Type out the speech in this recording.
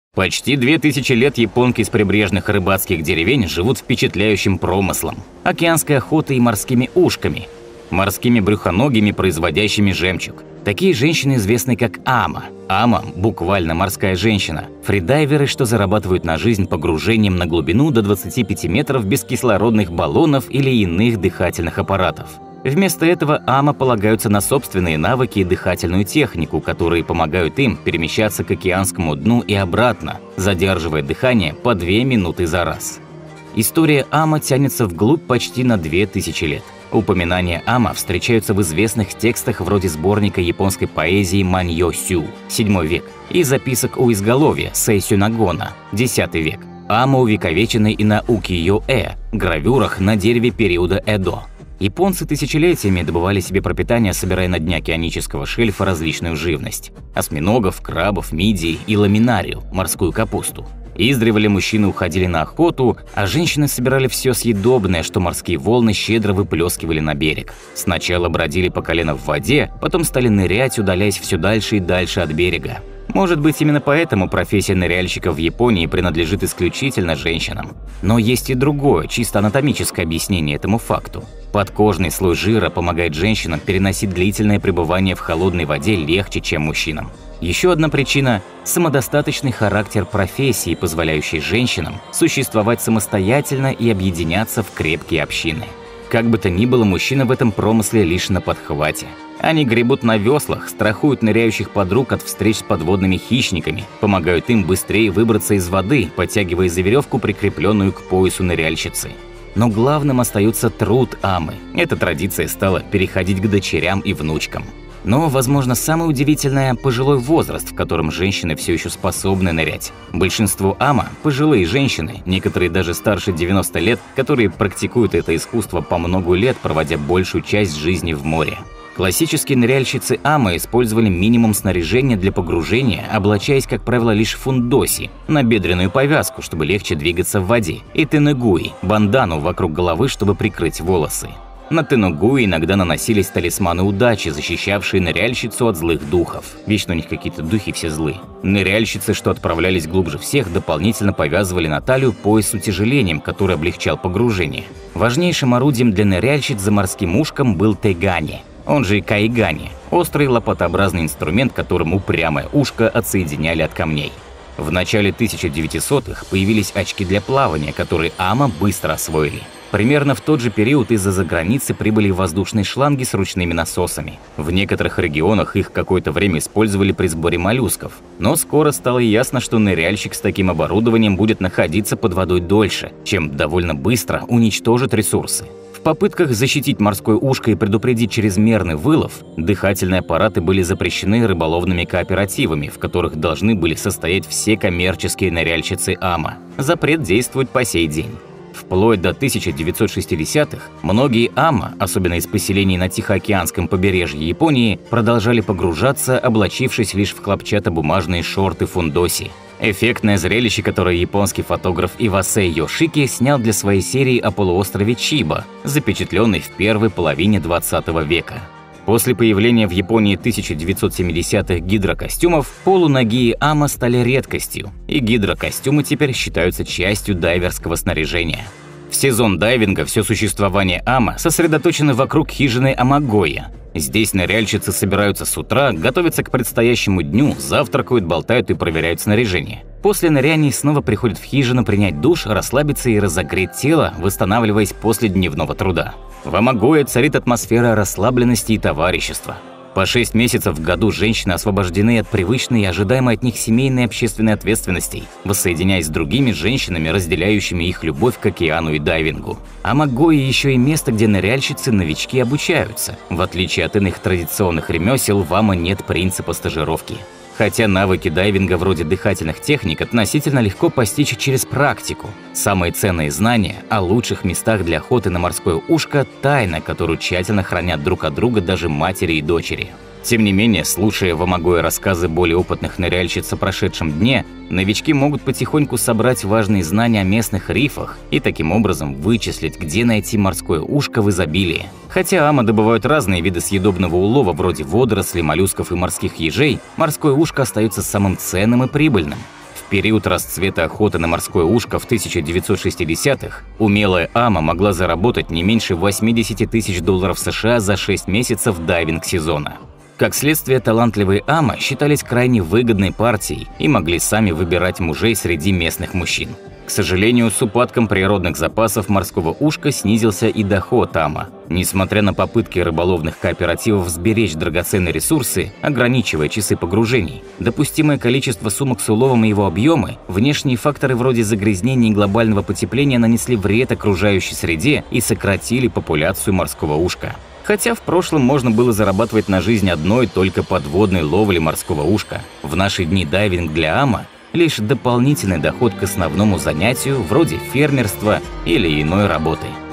Почти 2000 лет японки из прибрежных рыбацких деревень живут впечатляющим промыслом – океанской охотой и морскими ушками, морскими брюхоногими, производящими жемчуг. Такие женщины известны как ама. Ама – буквально морская женщина. Фридайверы, что зарабатывают на жизнь погружением на глубину до 25 метров без кислородных баллонов или иных дыхательных аппаратов. Вместо этого ама полагаются на собственные навыки и дыхательную технику, которые помогают им перемещаться к океанскому дну и обратно, задерживая дыхание по 2 минуты за раз. История ама тянется вглубь почти на 2000 лет. Упоминания ама встречаются в известных текстах вроде сборника японской поэзии Маньё-сю, 7 век, и записок у изголовья Сэйсюнагона, 10 век. Ама увековечены и на укиё-э, гравюрах на дереве периода Эдо. Японцы тысячелетиями добывали себе пропитание, собирая на дне океанического шельфа различную живность – осьминогов, крабов, мидий и ламинарию – морскую капусту. Издревле мужчины уходили на охоту, а женщины собирали все съедобное, что морские волны щедро выплескивали на берег. Сначала бродили по колено в воде, потом стали нырять, удаляясь все дальше и дальше от берега. Может быть, именно поэтому профессия ныряльщика в Японии принадлежит исключительно женщинам. Но есть и другое, чисто анатомическое объяснение этому факту. Подкожный слой жира помогает женщинам переносить длительное пребывание в холодной воде легче, чем мужчинам. Еще одна причина – самодостаточный характер профессии, позволяющий женщинам существовать самостоятельно и объединяться в крепкие общины. Как бы то ни было, мужчины в этом промысле лишь на подхвате. Они гребут на веслах, страхуют ныряющих подруг от встреч с подводными хищниками, помогают им быстрее выбраться из воды, подтягивая за веревку, прикрепленную к поясу ныряльщицы. Но главным остается труд амы. Эта традиция стала переходить к дочерям и внучкам. Но, возможно, самое удивительное – пожилой возраст, в котором женщины все еще способны нырять. Большинство ама – пожилые женщины, некоторые даже старше 90 лет, которые практикуют это искусство по многу лет, проводя большую часть жизни в море. Классические ныряльщицы ама использовали минимум снаряжения для погружения, облачаясь, как правило, лишь в фундоси, набедренную повязку, чтобы легче двигаться в воде, и тенэгуи – бандану вокруг головы, чтобы прикрыть волосы. На тенэгуи иногда наносились талисманы удачи, защищавшие ныряльщицу от злых духов. Вечно у них какие-то духи все злые. Ныряльщицы, что отправлялись глубже всех, дополнительно повязывали на талию пояс с утяжелением, который облегчал погружение. Важнейшим орудием для ныряльщиц за морским ушком был тегани, он же и кайгани, острый лопатообразный инструмент, которым упрямое ушко отсоединяли от камней. В начале 1900-х появились очки для плавания, которые ама быстро освоили. Примерно в тот же период из-за заграницы прибыли воздушные шланги с ручными насосами. В некоторых регионах их какое-то время использовали при сборе моллюсков. Но скоро стало ясно, что ныряльщик с таким оборудованием будет находиться под водой дольше, чем довольно быстро уничтожит ресурсы. В попытках защитить морское ушко и предупредить чрезмерный вылов, дыхательные аппараты были запрещены рыболовными кооперативами, в которых должны были состоять все коммерческие ныряльщицы ама. Запрет действует по сей день. Вплоть до 1960-х многие ама, особенно из поселений на Тихоокеанском побережье Японии, продолжали погружаться, облачившись лишь в хлопчатобумажные шорты фундоси. Эффектное зрелище, которое японский фотограф Ивасэ Йошики снял для своей серии о полуострове Чиба, запечатленной в первой половине 20 века. После появления в Японии 1970-х гидрокостюмов полуногие ама стали редкостью, и гидрокостюмы теперь считаются частью дайверского снаряжения. В сезон дайвинга все существование ама сосредоточено вокруг хижины Амагоя. Здесь ныряльщицы собираются с утра, готовятся к предстоящему дню, завтракают, болтают и проверяют снаряжение. После ныряний снова приходят в хижину принять душ, расслабиться и разогреть тело, восстанавливаясь после дневного труда. В Амагое царит атмосфера расслабленности и товарищества. По 6 месяцев в году женщины освобождены от привычной и ожидаемой от них семейной и общественной ответственностей, воссоединяясь с другими женщинами, разделяющими их любовь к океану и дайвингу. Амагое еще и место, где ныряльщицы-новички обучаются. В отличие от иных традиционных ремесел, в ама нет принципа стажировки. Хотя навыки дайвинга вроде дыхательных техник относительно легко постичь через практику. Самые ценные знания о лучших местах для охоты на морское ушко – тайна, которую тщательно хранят друг от друга даже матери и дочери. Тем не менее, слушая в Амагое рассказы более опытных ныряльщиц о прошедшем дне, новички могут потихоньку собрать важные знания о местных рифах и таким образом вычислить, где найти морское ушко в изобилии. Хотя ама добывают разные виды съедобного улова, вроде водорослей, моллюсков и морских ежей, морское ушко остается самым ценным и прибыльным. В период расцвета охоты на морское ушко в 1960-х умелая ама могла заработать не меньше $80 тысяч США за 6 месяцев дайвинг-сезона. Как следствие, талантливые ама считались крайне выгодной партией и могли сами выбирать мужей среди местных мужчин. К сожалению, с упадком природных запасов морского ушка снизился и доход ама. Несмотря на попытки рыболовных кооперативов сберечь драгоценные ресурсы, ограничивая часы погружений, допустимое количество сумок с уловом и его объемы, внешние факторы вроде загрязнения и глобального потепления нанесли вред окружающей среде и сократили популяцию морского ушка. Хотя в прошлом можно было зарабатывать на жизнь одной только подводной ловлей морского ушка, в наши дни дайвинг для ама – лишь дополнительный доход к основному занятию вроде фермерства или иной работы.